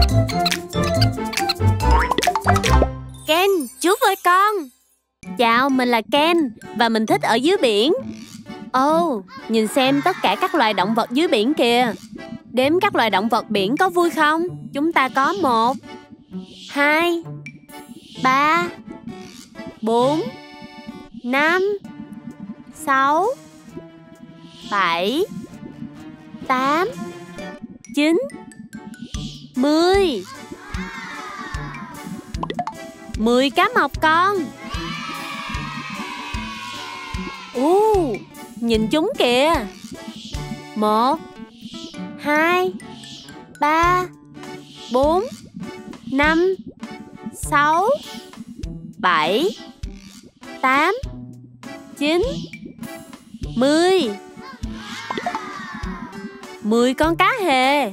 Ken, chú với con. Chào, mình là Ken và mình thích ở dưới biển. Ồ, nhìn xem tất cả các loài động vật dưới biển kìa. Đếm các loài động vật biển có vui không? Chúng ta có 1, 2, 3, 4, 5, 6, 7, 8, 9, 10. 10 cá mập con. Nhìn chúng kìa. 1, 2, 3, 4, 5, 6, 7, 8, 9, 10. 10 con cá hề.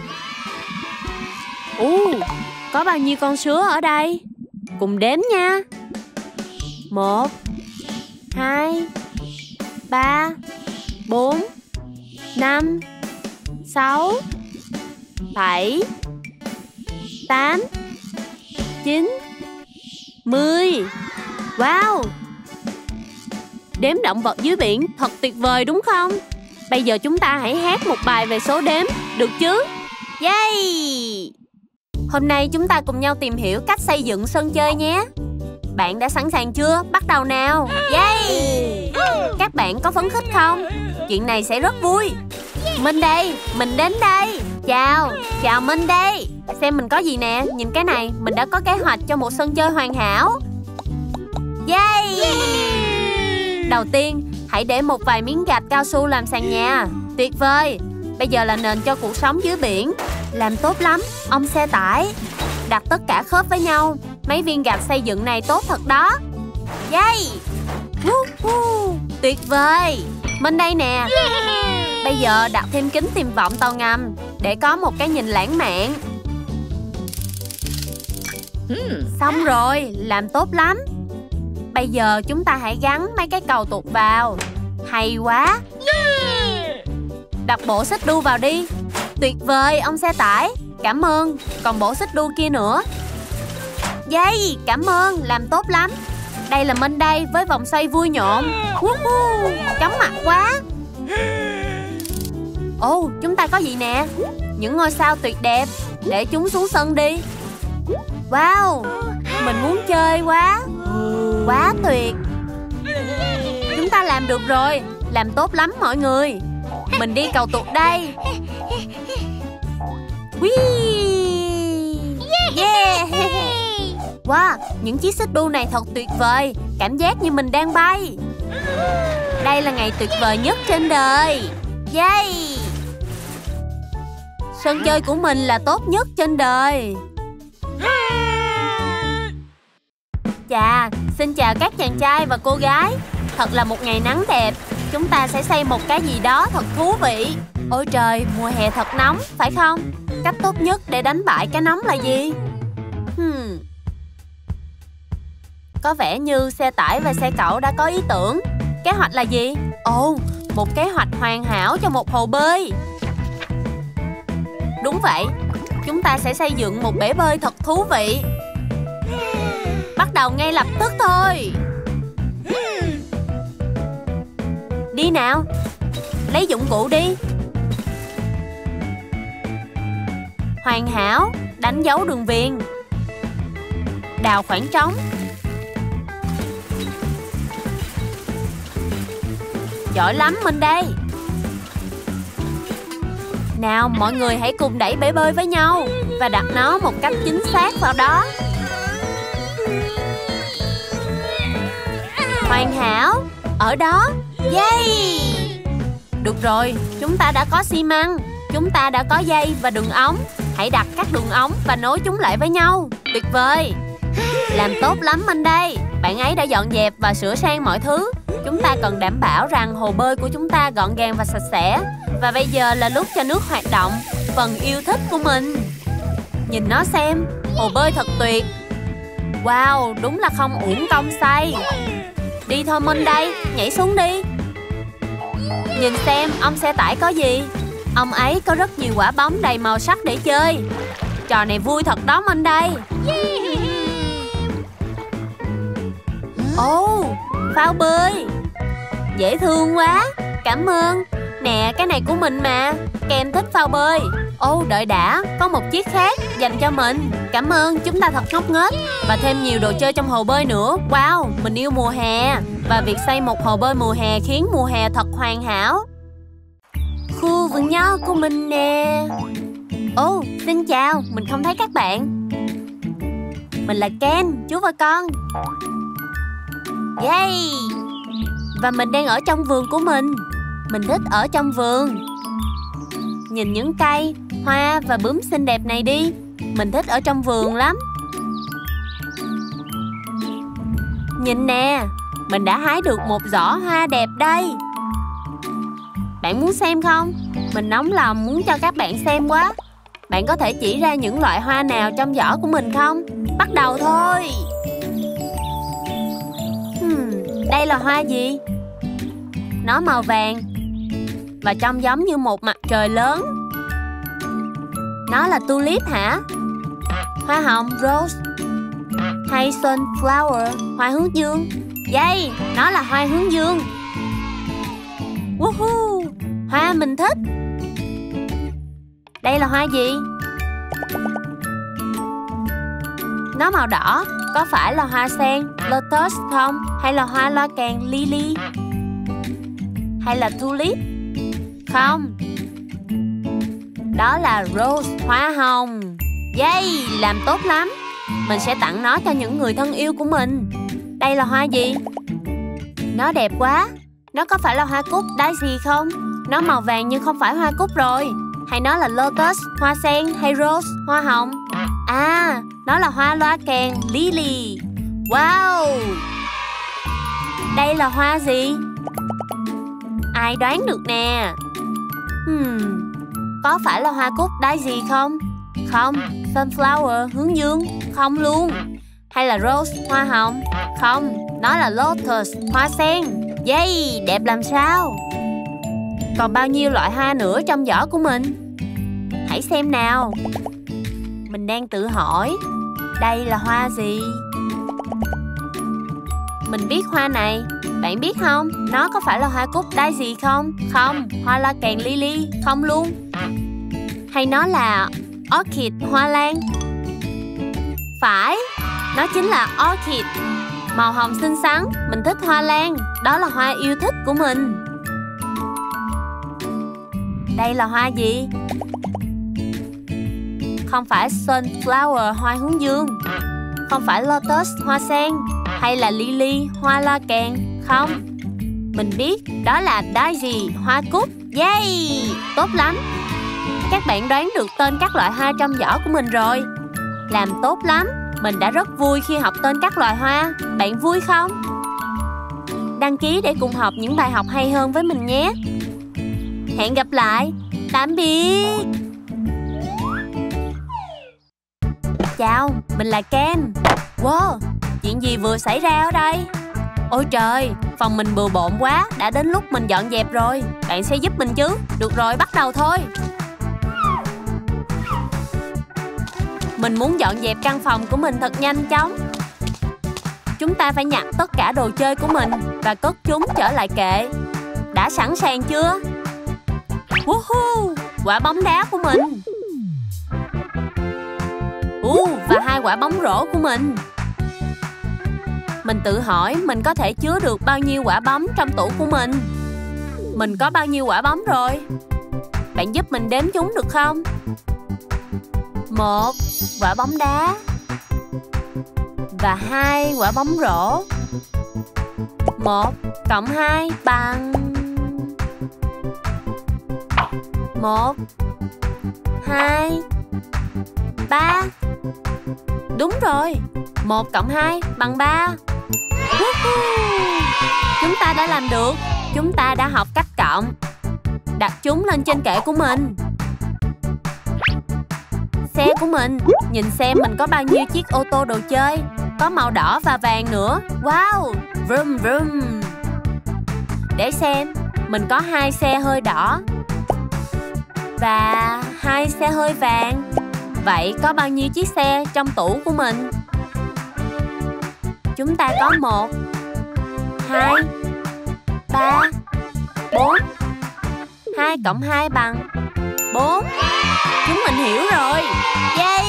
Có bao nhiêu con sứa ở đây? Cùng đếm nha. 1, 2, 3, 4, 5, 6, 7, 8, 9, 10. Wow! Đếm động vật dưới biển thật tuyệt vời đúng không? Bây giờ chúng ta hãy hát một bài về số đếm, được chứ? Yay! Hôm nay chúng ta cùng nhau tìm hiểu cách xây dựng sân chơi nhé. Bạn đã sẵn sàng chưa? Bắt đầu nào! Yay! Các bạn có phấn khích không? Chuyện này sẽ rất vui. Minh đây, mình đến đây. Chào Minh đây. Xem mình có gì nè, nhìn cái này, mình đã có kế hoạch cho một sân chơi hoàn hảo. Yay! Đầu tiên, hãy để một vài miếng gạch cao su làm sàn nhà. Tuyệt vời! Bây giờ là nền cho cuộc sống dưới biển. Làm tốt lắm, ông xe tải. Đặt tất cả khớp với nhau. Mấy viên gạch xây dựng này tốt thật đó. Yay! Tuyệt vời! Bên đây nè. Bây giờ đặt thêm kính tìm vọng tàu ngầm để có một cái nhìn lãng mạn. Xong rồi, làm tốt lắm. Bây giờ chúng ta hãy gắn mấy cái cầu tuột vào. Hay quá! Đặt bộ xích đu vào đi. Tuyệt vời ông xe tải. Cảm ơn. Còn bộ xích đu kia nữa. Yay! Cảm ơn, làm tốt lắm. Đây là Minh đây với vòng xoay vui nhộn. Chóng mặt quá. Chúng ta có gì nè? Những ngôi sao tuyệt đẹp. Để chúng xuống sân đi. Wow! Mình muốn chơi quá. Quá tuyệt. Chúng ta làm được rồi. Làm tốt lắm mọi người. Mình đi cầu tuột đây. Yeah! Wow, những chiếc xích đu này thật tuyệt vời. Cảm giác như mình đang bay. Đây là ngày tuyệt vời nhất trên đời. Yay! Sân chơi của mình là tốt nhất trên đời. Xin chào các chàng trai và cô gái. Thật là một ngày nắng đẹp. Chúng ta sẽ xây một cái gì đó thật thú vị. Ôi trời, mùa hè thật nóng, phải không? Cách tốt nhất để đánh bại cái nóng là gì? Có vẻ như xe tải và xe cẩu đã có ý tưởng. Kế hoạch là gì? Một kế hoạch hoàn hảo cho một hồ bơi. Đúng vậy. Chúng ta sẽ xây dựng một bể bơi thật thú vị. Bắt đầu ngay lập tức thôi. Đi nào. Lấy dụng cụ đi. Hoàn hảo. Đánh dấu đường viền. Đào khoảng trống. Giỏi lắm Minh đây. Nào mọi người hãy cùng đẩy bể bơi với nhau và đặt nó một cách chính xác vào đó. Hoàn hảo. Ở đó. Yay! Được rồi, chúng ta đã có xi măng. Chúng ta đã có dây và đường ống. Hãy đặt các đường ống và nối chúng lại với nhau. Tuyệt vời. Làm tốt lắm Minh đây. Bạn ấy đã dọn dẹp và sửa sang mọi thứ. Chúng ta cần đảm bảo rằng hồ bơi của chúng ta gọn gàng và sạch sẽ. Và bây giờ là lúc cho nước hoạt động. Phần yêu thích của mình. Nhìn nó xem. Hồ bơi thật tuyệt. Wow, đúng là không uổng công xây. Đi thôi Minh đây, nhảy xuống đi. Nhìn xem ông xe tải có gì. Ông ấy có rất nhiều quả bóng đầy màu sắc để chơi. Trò này vui thật đó Monday. Ồ, phao bơi. Dễ thương quá. Cảm ơn. Nè, cái này của mình mà. Ken thích phao bơi. Ồ, đợi đã, có một chiếc khác dành cho mình. Cảm ơn, chúng ta thật ngốc nghếch. Và thêm nhiều đồ chơi trong hồ bơi nữa. Wow, mình yêu mùa hè. Và việc xây một hồ bơi mùa hè khiến mùa hè thật hoàn hảo. Khu vườn nho của mình nè. Ồ, xin chào, mình không thấy các bạn. Mình là Ken, chú và con. Yay! Và mình đang ở trong vườn của mình. Mình thích ở trong vườn. Nhìn những cây, hoa và bướm xinh đẹp này đi. Mình thích ở trong vườn lắm. Nhìn nè, mình đã hái được một giỏ hoa đẹp đây. Bạn muốn xem không? Mình nóng lòng muốn cho các bạn xem quá. Bạn có thể chỉ ra những loại hoa nào trong giỏ của mình không? Bắt đầu thôi. Đây là hoa gì? Nó màu vàng và trông giống như một mặt trời lớn. Nó là tulip hả? Hoa hồng rose hay sunflower, hoa hướng dương? Yay, nó là hoa hướng dương. Woohoo, hoa mình thích. Đây là hoa gì? Nó màu đỏ, có phải là hoa sen lotus không? Hay là hoa loa kèn lily? Hay là tulip? Không, đó là rose, hoa hồng. Yay, làm tốt lắm. Mình sẽ tặng nó cho những người thân yêu của mình. Đây là hoa gì? Nó đẹp quá. Nó có phải là hoa cúc daisy không? Nó màu vàng nhưng không phải hoa cúc rồi. Hay nó là lotus, hoa sen hay rose, hoa hồng? À, nó là hoa loa kèn lily. Wow, đây là hoa gì? Ai đoán được nè? Có phải là hoa cúc daisy không? Không. Sunflower, hướng dương? Không luôn. Hay là rose, hoa hồng? Không, nó là lotus, hoa sen. Yay, đẹp làm sao. Còn bao nhiêu loại hoa nữa trong giỏ của mình? Hãy xem nào. Mình đang tự hỏi, đây là hoa gì? Mình biết hoa này. Bạn biết không? Nó có phải là hoa cúc daisy không? Không. Hoa loa kèn lily? Không luôn. Hay nó là orchid, hoa lan? Phải, nó chính là orchid. Màu hồng xinh xắn. Mình thích hoa lan. Đó là hoa yêu thích của mình. Đây là hoa gì? Không phải sunflower, hoa hướng dương? Không phải lotus, hoa sen? Hay là lily, hoa loa kèn? Không. Mình biết, đó là daisy, hoa cúc. Yay, tốt lắm. Các bạn đoán được tên các loại hoa trong giỏ của mình rồi. Làm tốt lắm. Mình đã rất vui khi học tên các loài hoa. Bạn vui không? Đăng ký để cùng học những bài học hay hơn với mình nhé. Hẹn gặp lại. Tạm biệt. Chào, mình là Ken. Wow, chuyện gì vừa xảy ra ở đây? Ôi trời, phòng mình bừa bộn quá. Đã đến lúc mình dọn dẹp rồi. Bạn sẽ giúp mình chứ? Được rồi, bắt đầu thôi. Mình muốn dọn dẹp căn phòng của mình thật nhanh chóng. Chúng ta phải nhặt tất cả đồ chơi của mình và cất chúng trở lại kệ. Đã sẵn sàng chưa? Woohoo, quả bóng đá của mình. Và 2 quả bóng rổ của mình. Mình tự hỏi mình có thể chứa được bao nhiêu quả bóng trong tủ của mình. Mình có bao nhiêu quả bóng rồi? Bạn giúp mình đếm chúng được không? 1 quả bóng đá và 2 quả bóng rổ. 1 cộng 2 bằng 1, 2, 3. Đúng rồi, 1 cộng 2 bằng 3. Chúng ta đã làm được. Chúng ta đã học cách cộng. Đặt chúng lên trên kệ của mình. Xe của mình. Nhìn xem mình có bao nhiêu chiếc ô tô đồ chơi. Có màu đỏ và vàng nữa. Wow, vroom vroom. Để xem, mình có 2 xe hơi đỏ và 2 xe hơi vàng. Vậy có bao nhiêu chiếc xe trong tủ của mình? Chúng ta có 1, 2, 3, 4. 2 cộng 2 bằng 4. Chúng mình hiểu rồi. Yay!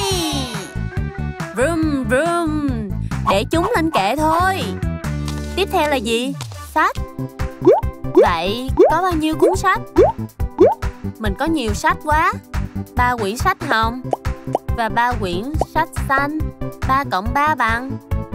Vroom vroom. Để chúng lên kệ thôi. Tiếp theo là gì? Sách. Vậy có bao nhiêu cuốn sách? Mình có nhiều sách quá. 3 quyển sách hồng và 3 quyển sách xanh. 3 cộng 3 bằng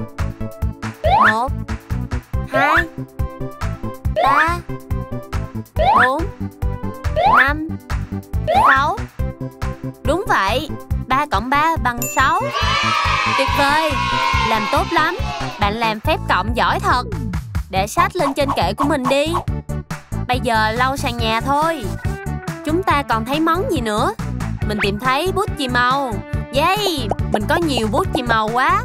1, 2, 3, 4, 5, 6. Đúng vậy, 3 cộng 3 bằng 6. Tuyệt vời, làm tốt lắm. Bạn làm phép cộng giỏi thật. Để sách lên trên kệ của mình đi. Bây giờ lau sàn nhà thôi. Chúng ta còn thấy món gì nữa? Mình tìm thấy bút chì màu. Yay, mình có nhiều bút chì màu quá.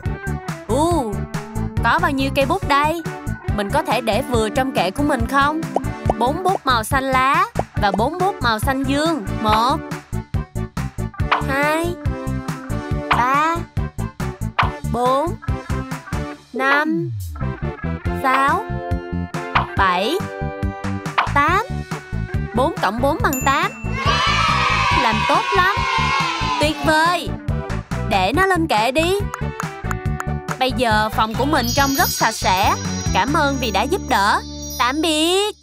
Có bao nhiêu cây bút đây? Mình có thể để vừa trong kệ của mình không? 4 bút màu xanh lá và 4 bút màu xanh dương. 1, 2, 3, 4, 5, 6, 7, 8. 4 cộng 4 bằng 8. Làm tốt lắm. Tuyệt vời. Để nó lên kệ đi. Bây giờ phòng của mình trông rất sạch sẽ. Cảm ơn vì đã giúp đỡ. Tạm biệt.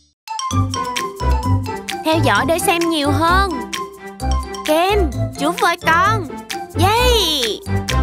Theo dõi để xem nhiều hơn. Ken, chúc với con. Yay!